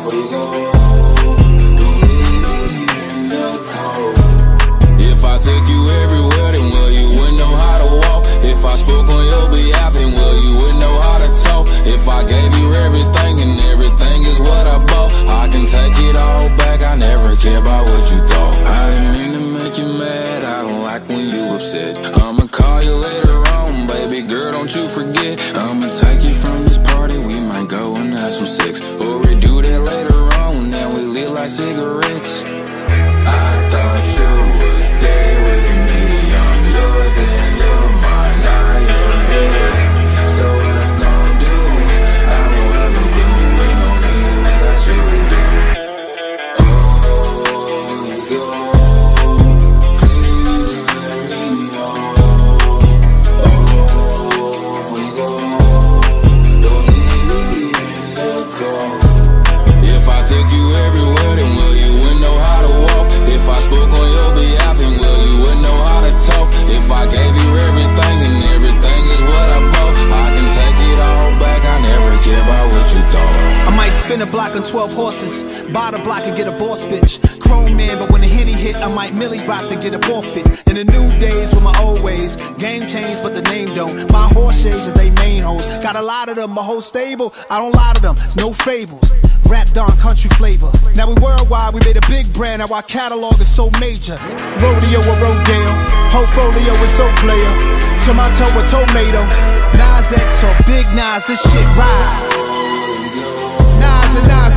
we go. Don't leave me in the cold. If I took you everywhere, then well, you wouldn't know how to walk. If I spoke on your behalf, then well, you wouldn't know how to talk. If I gave you everything and everything is what I bought, I can take it all back, I never care about what you thought. I didn't mean to make you mad, I don't like when you upset. I'ma call you later on, baby girl, don't you forget. I'ma take you from this party, we might go and have some sex. Or we do that later on, now we lit like cigarettes. I thought you would stay with me, I'm yours and you're mine, I am yours. So what I'm gonna do, I won't have no clue, ain't no me without you. Oh, you go, please let me know. Oh, if we go, don't leave me in the cold. If I took you everywhere, then well, you wouldn't know how to walk. If I spoke on your behalf, then well, you wouldn't know how to talk. If I gave you everything and everything is what I bought, I can take it all back, I never care about what you thought. I might spin a block on 12 horses, buy the block and get a boss bitch. Chrome man, but when the Henny hit, I might Millie rock to get a ball fit. In the new days with my old ways, game changed but the name don't. My horse shades is they main hoes, got a lot of them, my whole stable, I don't lie to them, it's no fables. Rap Don country flavor. Now we worldwide, we made a big brand, now our catalog is so major. Rodeo or Rodale, portfolio is so player. Tomato or tomato, Nas X or Big Nas, this shit ride. Nas and Nas